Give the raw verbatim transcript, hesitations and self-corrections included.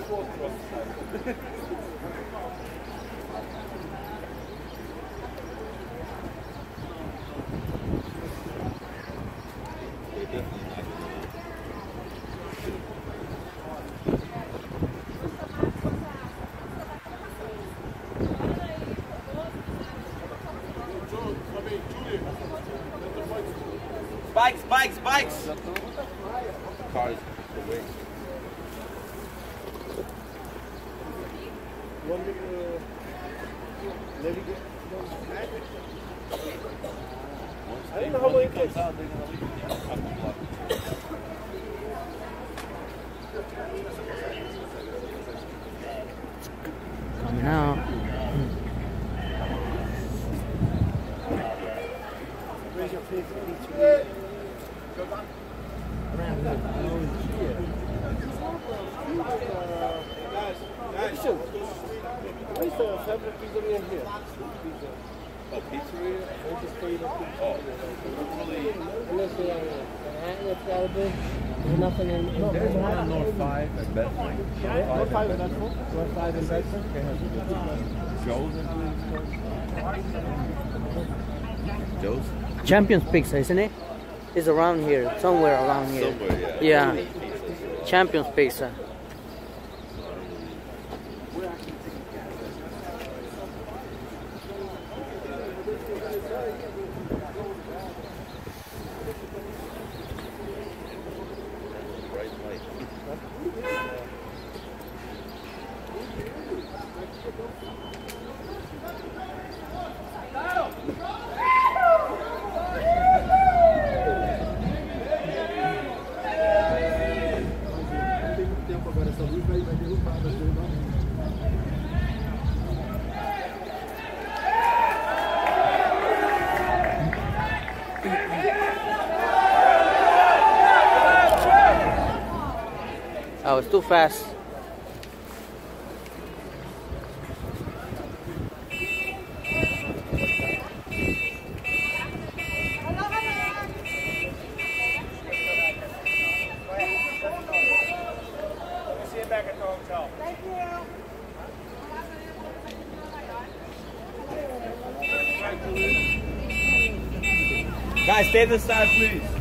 Bikes, bikes, bikes! Cars away. I don't know how long it takes. Coming out. Where's your favorite pizza? Around here. Guys, guys. Where's the favorite pizzeria here? Pizza. Oh, pizzeria? Where's your favorite pizza? Oh, Unless they are Manhattan, it's gotta be. There's nothing in. No, There's one on North five at Bedford. North five in Bedford. North five in Bedford. Joe's, I Joe's? Champions Pizza, isn't it? It's around here, somewhere around here. Somewhere, yeah. Yeah. Champions Pizza. Oh, it's too fast. Guys, stay this side, please.